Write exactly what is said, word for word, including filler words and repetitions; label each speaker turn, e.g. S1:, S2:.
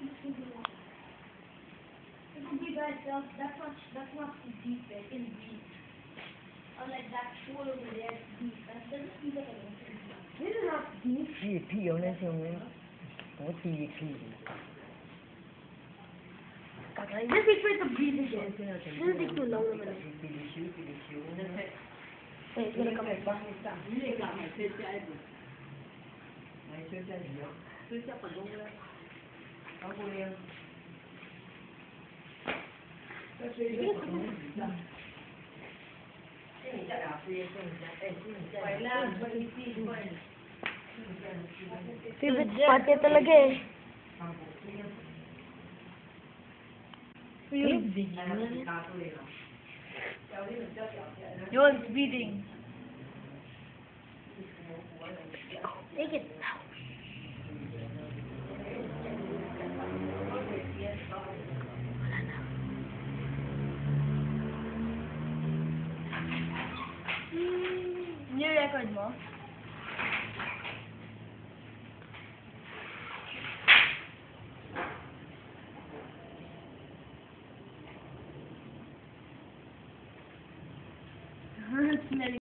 S1: You guys, that's that's not that's not deep. It is deep. Unlike that pool over there, it's deep. That doesn't seem like a little deep.
S2: This is not deep.
S3: 屁屁有那种人，我自己可以。
S2: Just wait for it to breathe again. Doesn't take too long naman eh. Hey, it's gonna come back. Favorite spot niya talaga eh.
S4: Yun, breathing.
S2: Take it.
S4: New record mo? Hurts na